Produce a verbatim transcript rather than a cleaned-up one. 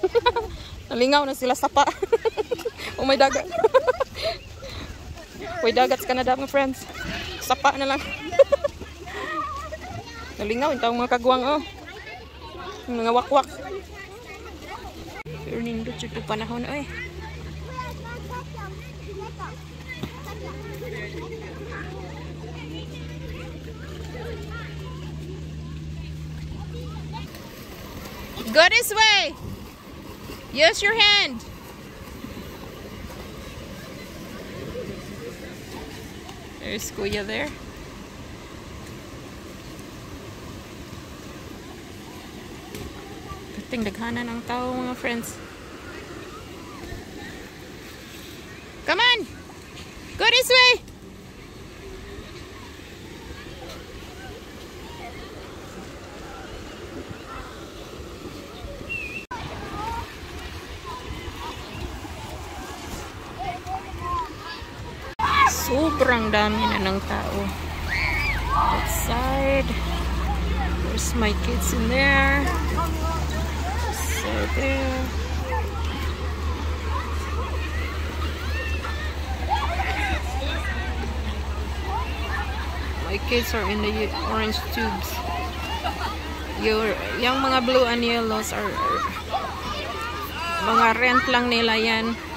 Nalingaw na sila sapa. Oh, may dagat. May dagat ka na daw mga friends. Sapa na lang. Nalingaw yung mga kagwang oh. Yung mga wakwak. Pero nindot yung panahon oh eh. Go this way. Use your hand. There's Kuya there. Kating daghanan ang tao mga friends. Come on. Go this way. Sobrang dami na ng tao outside. There's my kids in there. So there. My kids are in the orange tubes. Your, yung mga blue and yellows are, are mga rent lang nila yan.